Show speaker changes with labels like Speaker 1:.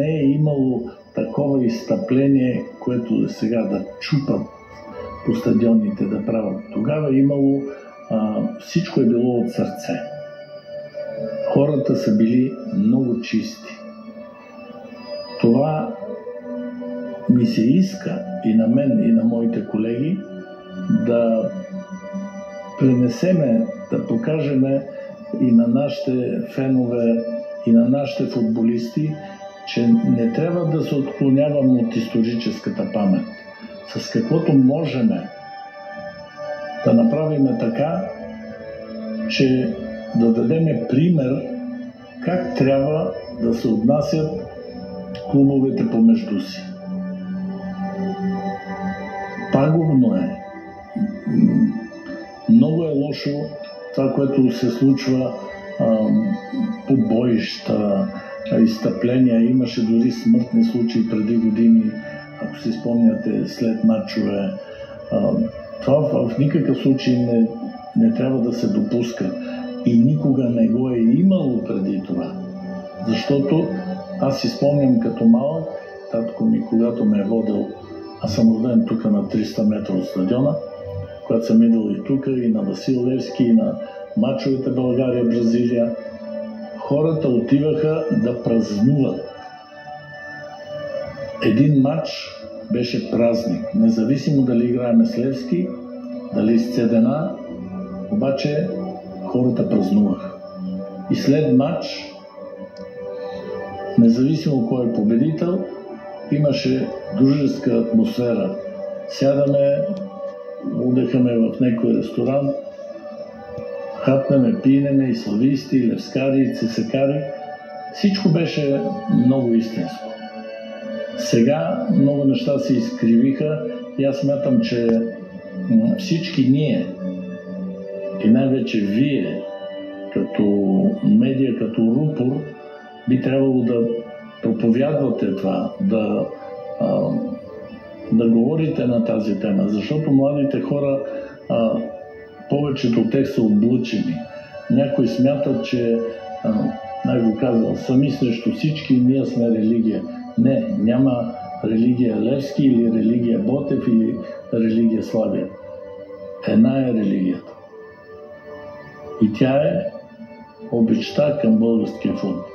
Speaker 1: не е имало такова изстъпление, което сега да чупат по стадионите да правят. Тогава е имало, всичко е било от сърце. Хората са били много чисти. Това ми се иска и на мен, и на моите колеги да пренесеме, да покажеме и на нашите фенове, и на нашите футболисти, че не трябва да се отклоняваме от историческата памет. С каквото можем да направим така, че да дадем пример как трябва да се отнасят клубовете помежду си. Пагубно е. Много е лошо това, което се случва по боища, изстъпления. Имаше дори смъртни случаи преди години, ако си спомняте, след матчове. Това в никакъв случай не трябва да се допуска. И никога не го е имало преди това. Защото аз си спомням като малък, татко ми, когато ме е водил, аз съм роден тук на 300 метра от стадиона, когато съм идвал и тук, и на Васил Левски, и на мачовете България-Бразилия, хората отиваха да празнуват. Един матч беше празник, независимо дали играеме с Левски, дали с Цедена, обаче хората празнуваха. И след матч, независимо кой е победител, имаше дружеска атмосфера. Сядаме, отдъхаме в някой ресторант, хапнеме, пинеме и слависти, и левскари, и цесакари. Всичко беше много истинско. Сега много неща се изкривиха и аз смятам, че всички ние, и най-вече вие, като медия, като рупор, би трябвало да проповядвате това, да говорите на тази тема, защото младите хора, повечето от тях са облъчени. Някои смятат, че, най-го казвам, сами срещу всички, ние сме религия. Не, няма религия Левски или религия Ботев или религия Славия. Една е религията. И тя е обичта към българския футбол.